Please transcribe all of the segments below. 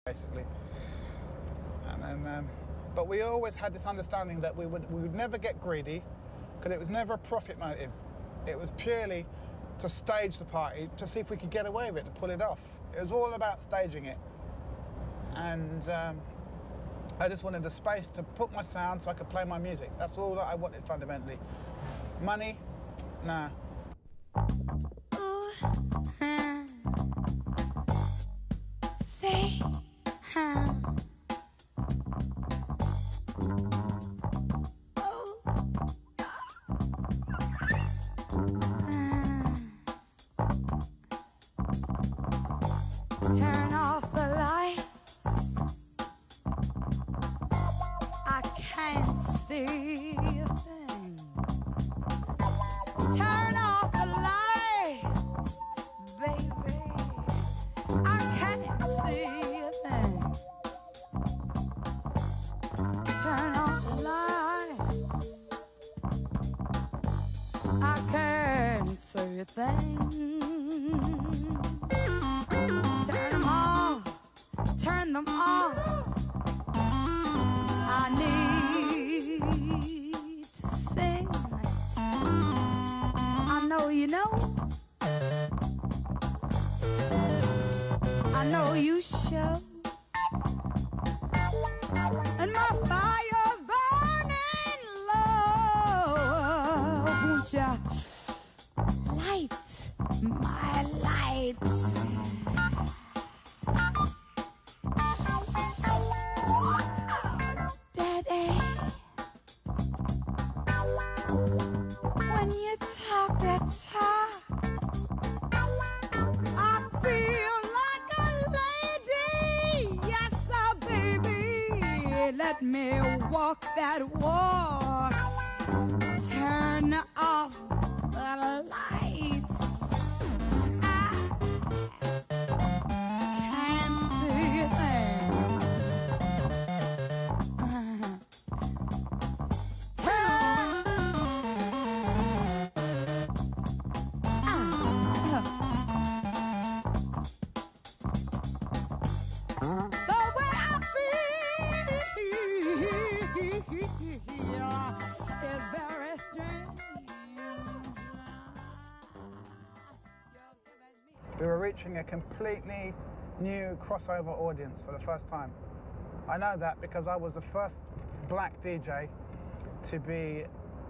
basically. And then, but we always had this understanding that we would never get greedy, because it was never a profit motive. It was purely to stage the party, to see if we could get away with it, to pull it off. It was all about staging it. And I just wanted a space to put my sound so I could play my music. That's all that I wanted fundamentally. Money, nah. Ooh, say, turn off the lights. I can't see a thing. Turn off the lights, baby. I can't see a thing. Turn off the lights. I can't see a thing. Turn them off. Turn them off. I need to sing. I know you know. I know you show. And my fire's burning low. Won't ya light my lights? Daddy, when you talk that talk, I feel like a lady. Yes, sir, baby. Let me walk that walk. Turn off the lights. I can't see a thing. We were reaching a completely new crossover audience for the first time. I know that because I was the first black DJ to be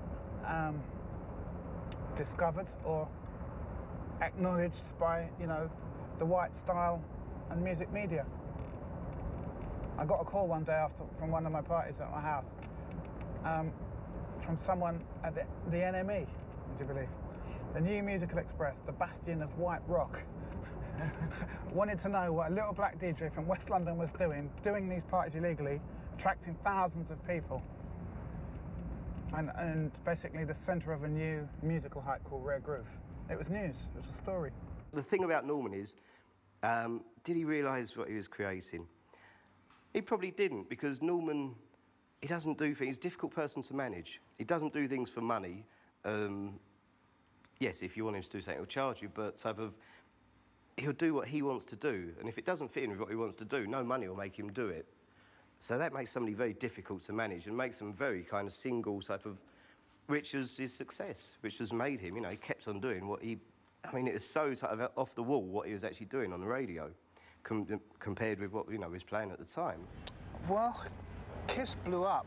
discovered or acknowledged by, you know, the white style and music media. I got a call one day from one of my parties at my house from someone at the NME, would you believe? The New Musical Express, the bastion of white rock. Wanted to know what a little black DJ from West London was doing these parties illegally, attracting thousands of people. And basically the centre of a new musical hype called Rare Groove. It was news, it was a story. The thing about Norman is, did he realise what he was creating? He probably didn't, because Norman, he doesn't do things, he's a difficult person to manage. He doesn't do things for money. Yes, if you want him to do something, he'll charge you, but he'll do what he wants to do, and if it doesn't fit in with what he wants to do, no money will make him do it. So that makes somebody very difficult to manage and makes him very kind of single type of, which was his success, which has made him, you know, he kept on doing what he, I mean, it was so type of off the wall what he was actually doing on the radio compared with what, you know, he was playing at the time. Well, Kiss blew up,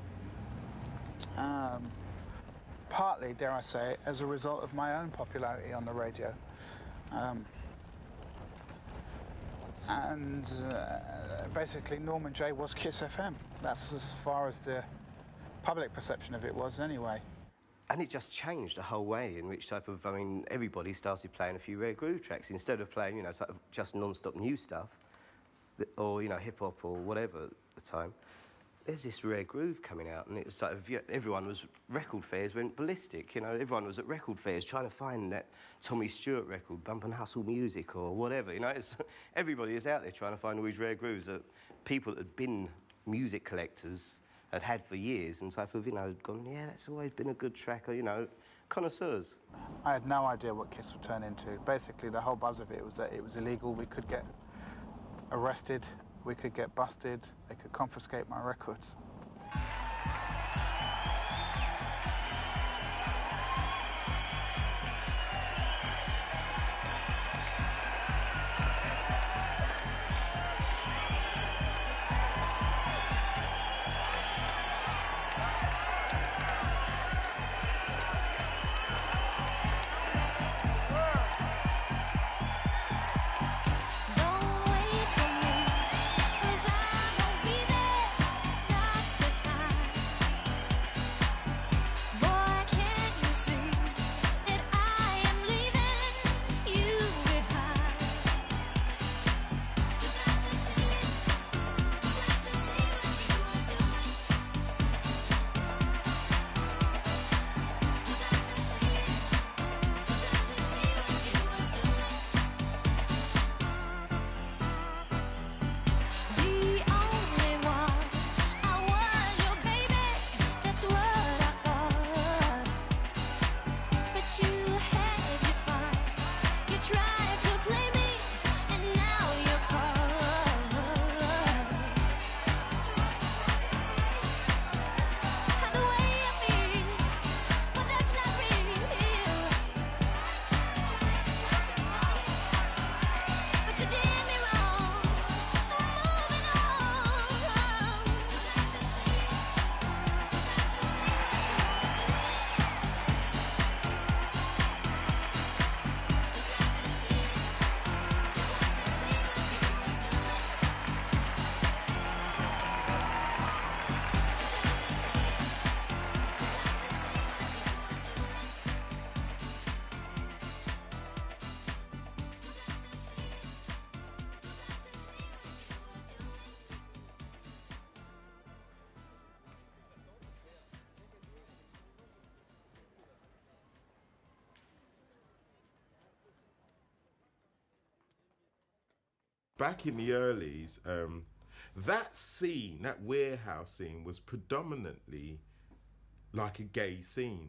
partly, dare I say, as a result of my own popularity on the radio. Basically, Norman J was Kiss FM. That's as far as the public perception of it was anyway. And it just changed the whole way in which type of, I mean, everybody started playing a few Rare Groove tracks instead of playing, you know, sort of just non-stop new stuff, or, you know, hip-hop or whatever at the time. There's this Rare Groove coming out, and it was sort of, everyone was, record fairs went ballistic, you know, everyone was at record fairs trying to find that Tommy Stewart record, Bump and Hustle Music or whatever, you know, everybody is out there trying to find all these Rare Grooves that people that had been music collectors had had for years, and type of, you know, gone, yeah, that's always been a good track, or, you know, connoisseurs. I had no idea what Kiss would turn into. Basically, the whole buzz of it was that it was illegal, we could get arrested, we could get busted, they could confiscate my records. Back in the earlys, that scene, that warehouse scene, was predominantly like a gay scene.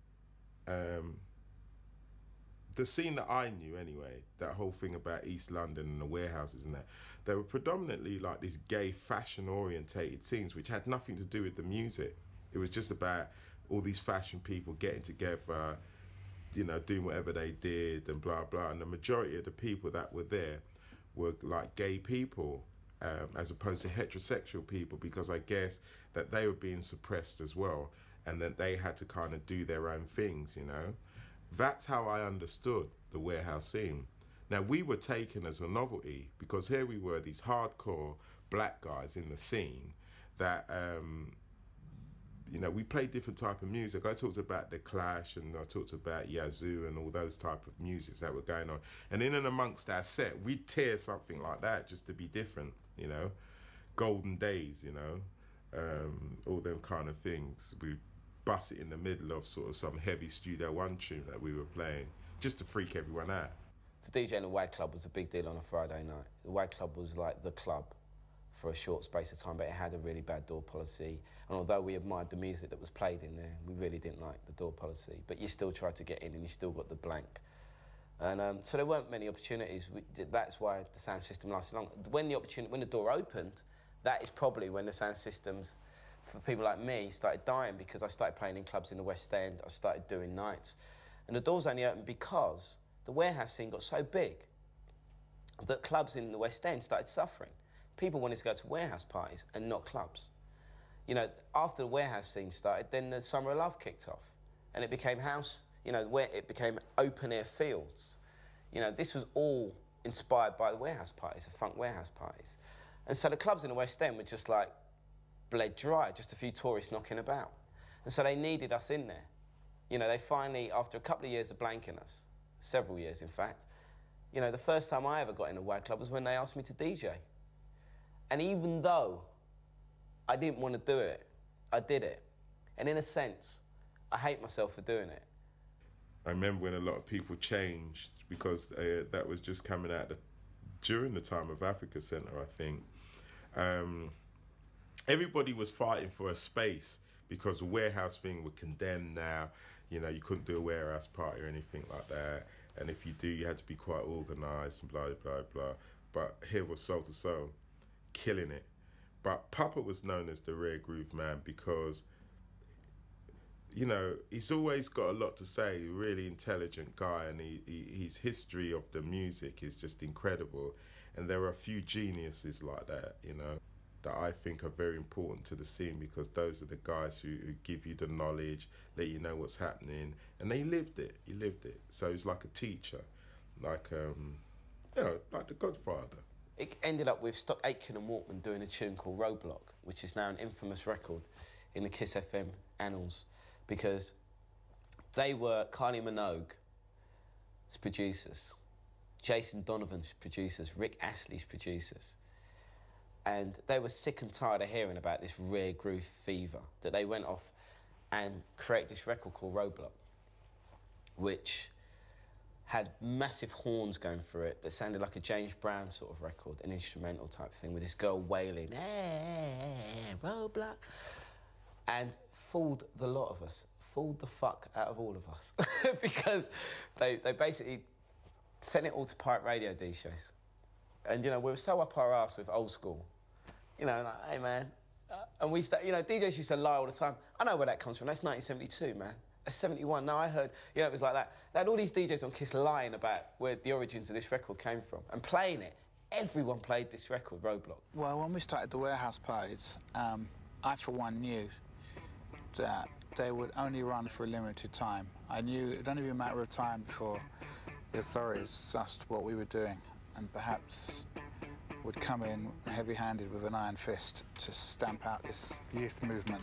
The scene that I knew anyway, that whole thing about East London and the warehouses and that, they were predominantly like these gay fashion-orientated scenes, which had nothing to do with the music. It was just about all these fashion people getting together, you know, doing whatever they did and blah, blah. And the majority of the people that were there were like gay people, as opposed to heterosexual people, because I guess that they were being suppressed as well, and that they had to kind of do their own things, you know. That's how I understood the warehouse scene. Now, we were taken as a novelty because here we were, these hardcore black guys in the scene that, you know, we played different type of music. I talked about The Clash and I talked about Yazoo and all those type of musics that were going on. And in and amongst our set, we'd tear something like that just to be different, you know. Golden Days, you know, all them kind of things. We bust it in the middle of sort of some heavy Studio One tune that we were playing just to freak everyone out. To DJ in a WAG club was a big deal on a Friday night. The WAG club was like the club for a short space of time, but it had a really bad door policy. And although we admired the music that was played in there, we really didn't like the door policy. But you still tried to get in and you still got the blank. And so there weren't many opportunities. That's why the sound system lasted long. When the door opened, that is probably when the sound systems, for people like me, started dying, because I started playing in clubs in the West End, I started doing nights. And the doors only opened because the warehouse scene got so big that clubs in the West End started suffering. People wanted to go to warehouse parties and not clubs. You know, after the warehouse scene started, then the Summer of Love kicked off. And it became house, you know, where it became open-air fields. You know, this was all inspired by the warehouse parties, the funk warehouse parties. And so the clubs in the West End were just like bled dry, just a few tourists knocking about. And so they needed us in there. You know, they finally, after a couple of years of blanking us, several years in fact, you know, the first time I ever got in a WAG club was when they asked me to DJ. And even though I didn't want to do it, I did it. And in a sense, I hate myself for doing it. I remember when a lot of people changed, because that was just coming out during the time of Africa Centre, I think. Everybody was fighting for a space because the warehouse thing were condemned now. You know, you couldn't do a warehouse party or anything like that. And if you do, you had to be quite organised and blah, blah, blah. But here was Soul II Soul. killing it. But Papa was known as the Rare Groove Man because, you know, he's always got a lot to say, really intelligent guy, and his history of the music is just incredible. And there are a few geniuses like that, you know, that I think are very important to the scene, because those are the guys who give you the knowledge, let you know what's happening, and he lived it. So he's like a teacher, like, you know, like the Godfather. It ended up with Stock Aitken and Walkman doing a tune called Roadblock, which is now an infamous record in the Kiss FM annals, because they were Kylie Minogue's producers, Jason Donovan's producers, Rick Astley's producers. And they were sick and tired of hearing about this rare groove fever, that they went off and created this record called Roadblock, which had massive horns going through it that sounded like a James Brown sort of record, an instrumental type thing, with this girl wailing, Roadblock, and fooled the lot of us, fooled the fuck out of all of us, because they basically sent it all to pirate radio DJs. And, you know, we were so up our ass with old school, you know, like, hey, man, and we, you know, DJs used to lie all the time. I know where that comes from, that's 1972, man. 71. No, I heard, you know, it was like that. They had all these DJs on Kiss lying about where the origins of this record came from and playing it. Everyone played this record, Roadblock. Well, when we started the warehouse parties, I, for one, knew that they would only run for a limited time. I knew it'd only be a matter of time before the authorities sussed what we were doing and perhaps would come in heavy-handed with an iron fist to stamp out this youth movement.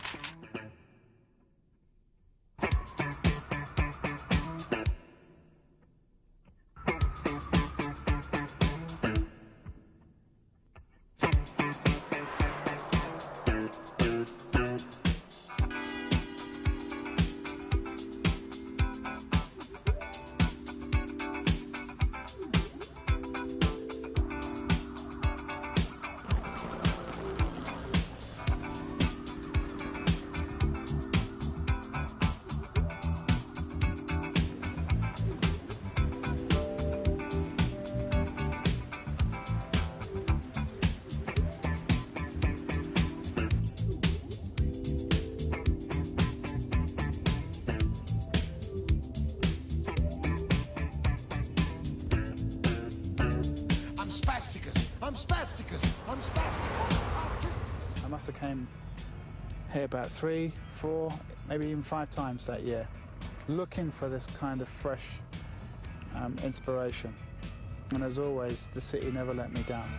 I must have came here about 3, 4, maybe even 5 times that year, looking for this kind of fresh inspiration. And as always, the city never let me down.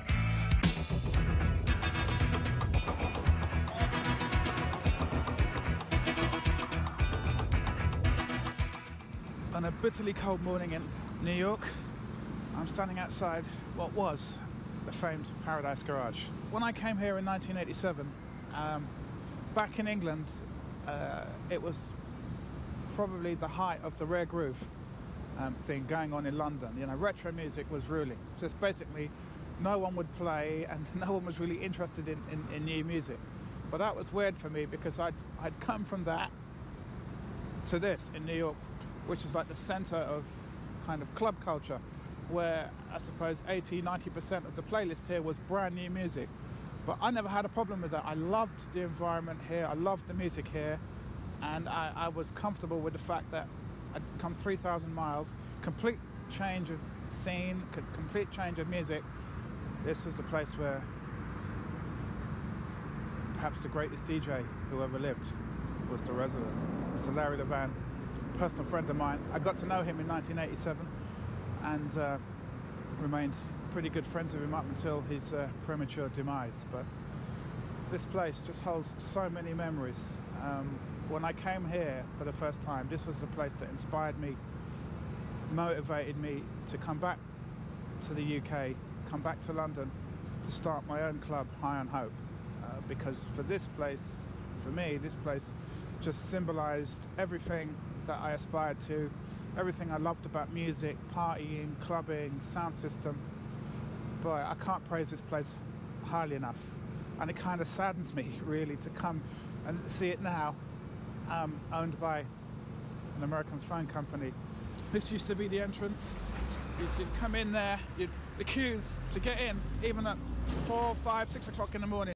On a bitterly cold morning in New York, I'm standing outside what was the famed Paradise Garage. When I came here in 1987, back in England, it was probably the height of the rare groove thing going on in London. You know, retro music was ruling. Just basically, no one would play and no one was really interested in new music. But that was weird for me because I'd come from that to this in New York, which is like the center of kind of club culture, where I suppose 80-90% of the playlist here was brand new music. But I never had a problem with that. I loved the environment here, I loved the music here, and I was comfortable with the fact that I'd come 3,000 miles, complete change of scene, complete change of music. This was the place where perhaps the greatest DJ who ever lived was the resident. Mr. Larry Levan, a personal friend of mine. I got to know him in 1987 and remained pretty good friends with him up until his premature demise. But this place just holds so many memories. When I came here for the first time, this was the place that inspired me, motivated me to come back to the UK, come back to London, to start my own club, High on Hope. Because for this place, for me, this place just symbolised everything that I aspired to, everything I loved about music, partying, clubbing, sound system. Boy, I can't praise this place highly enough. And it kind of saddens me, really, to come and see it now, owned by an American phone company. This used to be the entrance. You'd come in there, you'd the queues to get in, even at 4, 5, 6 o'clock in the morning.